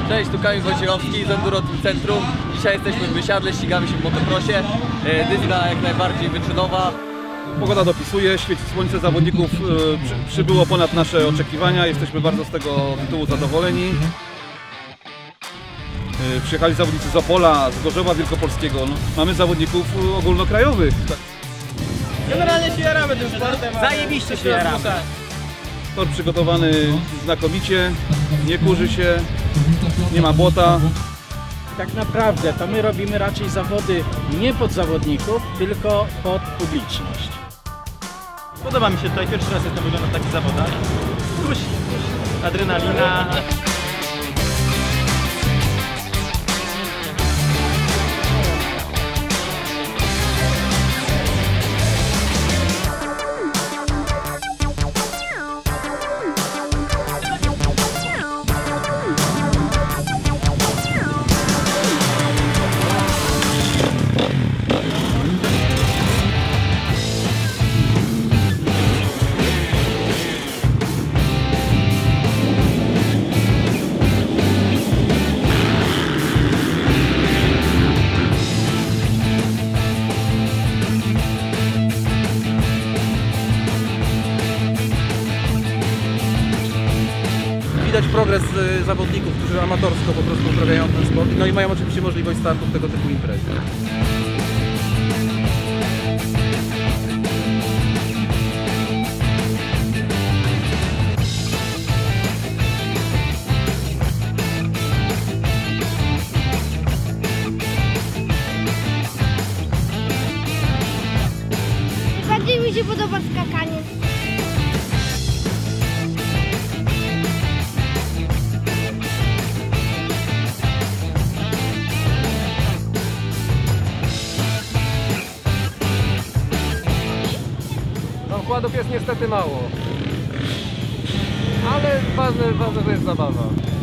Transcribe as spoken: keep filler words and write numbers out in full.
Cześć, tu Kamil Wojciechowski z Enduro Team Centrum. Dzisiaj jesteśmy w Wysiadle, ścigamy się w motocrossie. Dyzina jak najbardziej wyczynowa. Pogoda dopisuje, świeci słońce, zawodników przy, przybyło ponad nasze oczekiwania. Jesteśmy bardzo z tego tytułu zadowoleni. Przyjechali zawodnicy z Opola, z Gorzowa Wielkopolskiego. No, mamy zawodników ogólnokrajowych. Generalnie się jaramy tym sportem. Zajebiście się jaramy. Tor przygotowany znakomicie, nie kurzy się, nie ma błota. Tak naprawdę to my robimy raczej zawody nie pod zawodników, tylko pod publiczność. Podoba mi się tutaj, pierwszy raz jestem w ogóle na takich zawodach. Kusi, adrenalina. Widać progres zawodników, którzy amatorsko po prostu uprawiają ten sport, no i mają oczywiście możliwość startu w tego typu imprezy. Bardziej mi się podoba skakanie. Nakładów jest niestety mało, ale ważne, ważne, że jest zabawa.